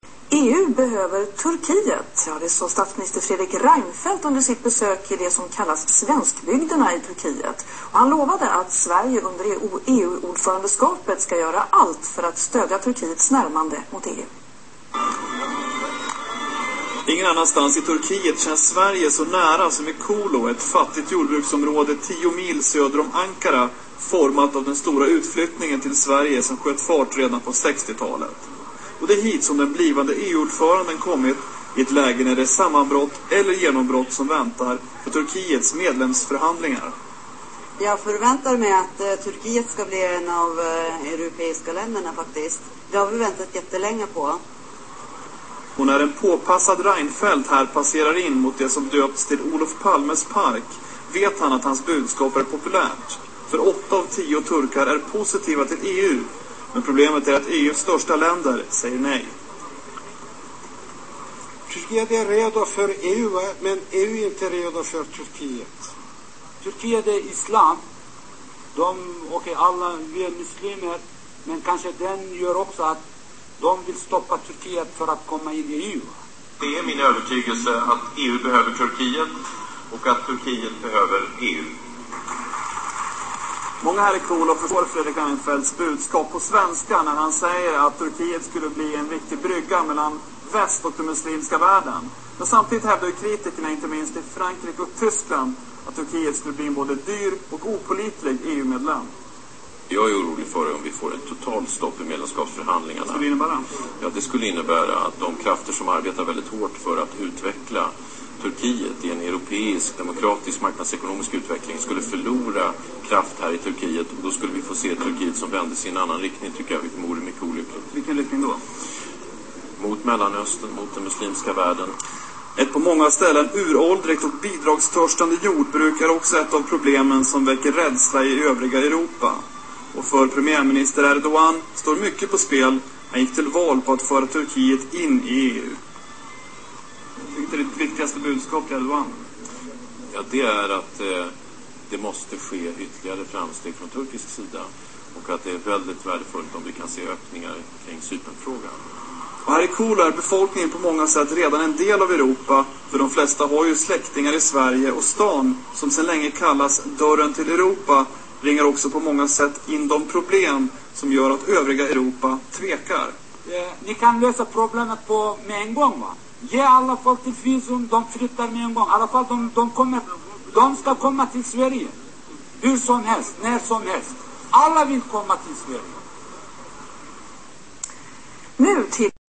EU behöver Turkiet. Ja, det sa statsminister Fredrik Reinfeldt under sitt besök i det som kallas svenskbygderna i Turkiet. Och han lovade att Sverige under EU-ordförandeskapet ska göra allt för att stödja Turkiets närmande mot EU. Ingen annanstans i Turkiet känns Sverige så nära som i Kolo, ett fattigt jordbruksområde 10 mil söder om Ankara, format av den stora utflyttningen till Sverige som sköt fart redan på 60-talet. Och det är hit som den blivande EU-ordföranden kommit i ett läge när det är sammanbrott eller genombrott som väntar för Turkiets medlemsförhandlingar. Jag förväntar mig att Turkiet ska bli en av europeiska länderna faktiskt. Det har vi väntat jättelänge på. Och när en påpassad Reinfeldt här passerar in mot det som döpts till Olof Palmes park vet han att hans budskap är populärt. För 8 av 10 turkar är positiva till EU. Men problemet är att EUs största länder säger nej. Turkiet är redo för EU, men EU är inte redo för Turkiet. Turkiet är islam. Alla vi är muslimer, men kanske den gör också att de vill stoppa Turkiet för att komma in i EU. Det är min övertygelse att EU behöver Turkiet och att Turkiet behöver EU. Många här i Kolo förstår Fredrik Reinfeldts budskap på svenska när han säger att Turkiet skulle bli en viktig brygga mellan väst och den muslimska världen. Men samtidigt hävdar ju kritikerna, inte minst i Frankrike och Tyskland, att Turkiet skulle bli en både dyr och opålitlig EU-medlem. Jag är orolig för om vi får ett totalt stopp i medlemskapsförhandlingarna. Vad skulle det innebära? Ja, det skulle innebära att de krafter som arbetar väldigt hårt för att utveckla Turkiet i en europeisk, demokratisk, marknadsekonomisk utveckling skulle förlora kraft här i Turkiet. Och då skulle vi få se Turkiet som vände sig i en annan riktning, tycker jag, vilket vore mycket olyckligt. Vilken riktning då? Mot Mellanöstern, mot den muslimska världen. Ett på många ställen uråldrigt och bidragstörstande jordbruk är också ett av problemen som väcker rädsla i övriga Europa. Och för premiärminister Erdogan står mycket på spel. Han gick till val på att föra Turkiet in i EU. Vilket är ditt viktigaste budskap till Erdogan? Ja, det är att det måste ske ytterligare framsteg från turkisk sida. Och att det är väldigt värdefullt om vi kan se öppningar kring Cypernfrågan. Och här i Kolo är befolkningen på många sätt redan en del av Europa. För de flesta har ju släktingar i Sverige, och stan, som sedan länge kallas dörren till Europa, ringar också på många sätt in de problem som gör att övriga Europa tvekar. Ni kan lösa problemet med en gång, va? Ge alla folk till visum, de flyttar med en gång. I alla fall de ska komma till Sverige. Hur som helst, när som helst. Alla vill komma till Sverige. Nu till